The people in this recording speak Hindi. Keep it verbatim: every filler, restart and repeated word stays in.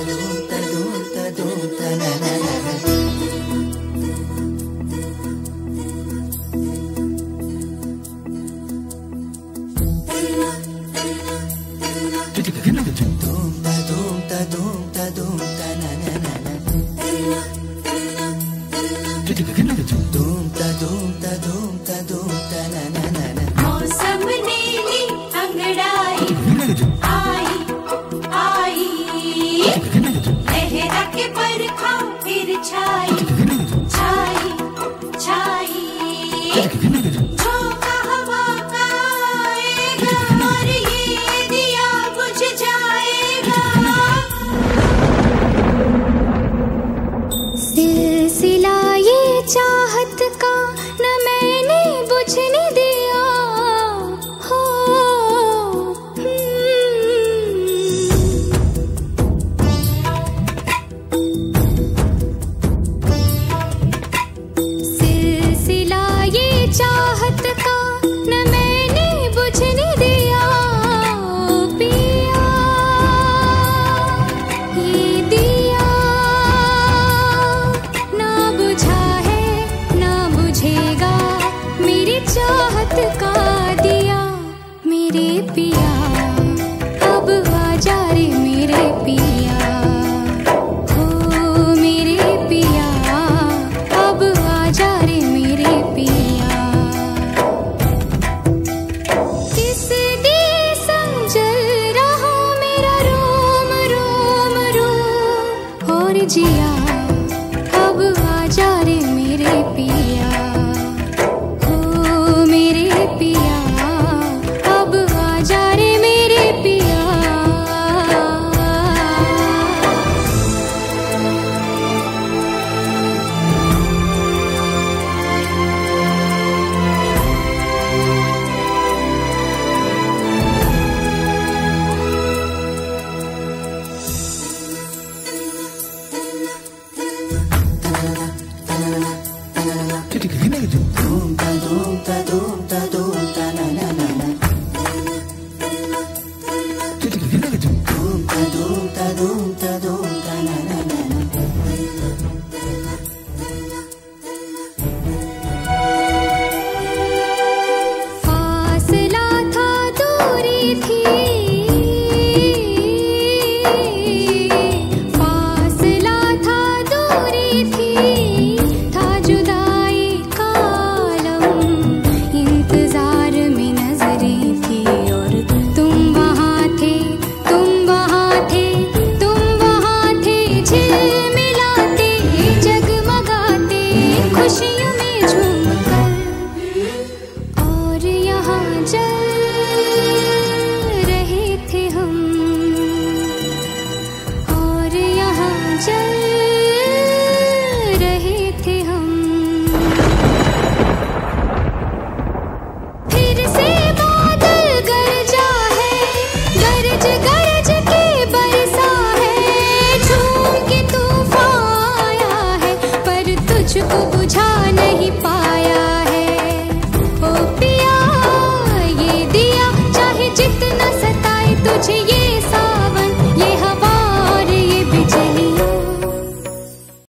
मौसम नीली अंगड़ाई आई आई, लहरा के बरखा फिर छाई छाई छाई, झोंका हवा का आएगा और ये दिया बुझ जाएगा। सिलसिला ये चाहत का न मैंने बुझने दिया हो, सिलसिला ये चाहत का न मैंने बुझने दिया पिया, ये दिया ना बुझा है ना बुझेगा, मेरी चाहत का दिया मेरे पिया, अब आजा रे मेरे पिया, हो मेरे पिया, अब आजा रे मेरे पिया। किस दिए संजल रहा मेरा रोम रोम रोम, और जिया